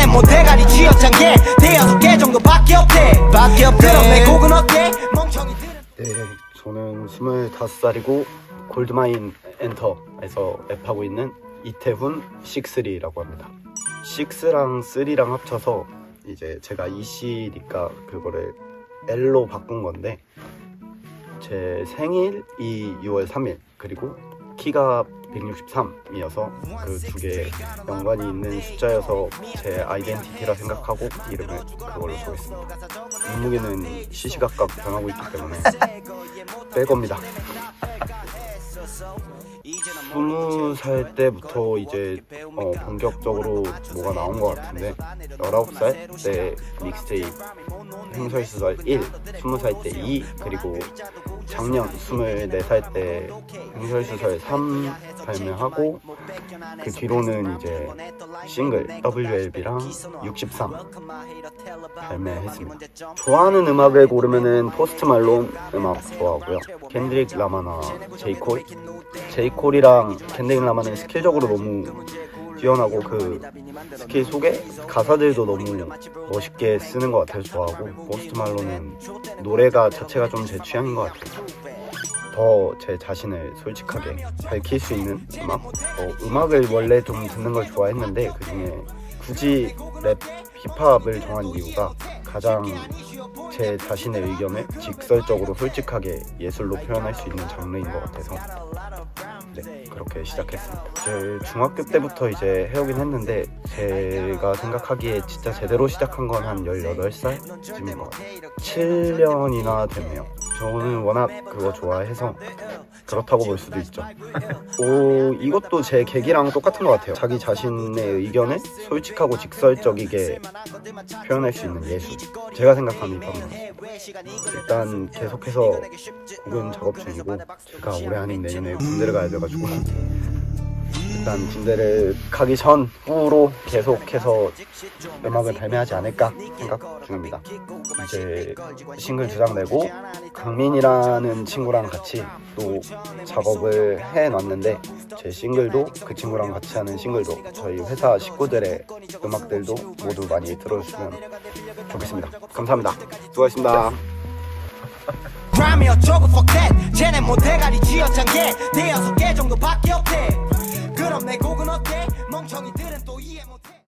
쟤네 뭐 대가리 쥐어짠 게 대여섯 개 정도밖에 없대. 그럼 내 곡은 어때? 멍청이들은. 네, 저는 25살이고 골드마인 엔터에서 랩하고 있는 이태훈 식스리라고 합니다. 6랑 3랑 합쳐서 이제 제가 EC니까 그거를 L로 바꾼 건데, 제 생일이 6월 3일 그리고 키가 163이어서 그 두 개 연관이 있는 숫자여서 제 아이덴티티라 생각하고 이름을 그걸로 정했습니다. 몸무게는 시시각각 변하고 있기 때문에 뺄 겁니다. 20살 때부터 이제 본격적으로 뭐가 나온 것 같은데, 19살 때 믹스테이프 행설수설 1, 20살 때 2, 그리고 작년 24살 때 행설수설 3 발매하고, 그 뒤로는 이제 싱글 WLB랑 63 발매했습니다. 좋아하는 음악을 고르면은 포스트 말론 음악 좋아하고요. 켄드릭 라마나 제이콜이랑 켄드릭 라마는 스킬적으로 너무 뛰어나고 그 스킬 속에 가사들도 너무 멋있게 쓰는 것 같아서 좋아하고, 포스트 말론은 노래가 자체가 좀 제 취향인 것 같아요. 더 제 자신을 솔직하게 밝힐 수 있는 음악? 음악을 원래 좀 듣는 걸 좋아했는데 그중에 굳이 랩, 힙합을 정한 이유가 가장 제 자신의 의견을 직설적으로 솔직하게 예술로 표현할 수 있는 장르인 것 같아서 네, 그렇게 시작했습니다. 제 중학교 때부터 이제 해오긴 했는데 제가 생각하기에 진짜 제대로 시작한 건 한 18살쯤인 것 같아요. 7년이나 됐네요. 저는 워낙 그거 좋아해서 그렇다고 볼 수도 있죠. 이것도 제 계기랑 똑같은 것 같아요. 자기 자신의 의견을 솔직하고 직설적이게 표현할 수 있는 예술, 제가 생각하는 힙합은 일단 계속해서 곡은 작업 중이고, 제가 올해 아닌 내년에 군대를 가야 돼가지고 일단 군대를 가기 전후로 계속해서 음악을 발매하지 않을까 생각 중입니다. 이제 싱글 2장 내고 강민이라는 친구랑 같이 또 작업을 해놨는데, 제 싱글도 그 친구랑 같이 하는 싱글도 저희 회사 식구들의 음악들도 모두 많이 들어주시면 좋겠습니다. 감사합니다. 수고하셨습니다. 쟤네 뭐 대가리 쥐어짠 게 대여섯 개 정도밖에 없대. 그럼 내 곡은 어때? 멍청이들은 또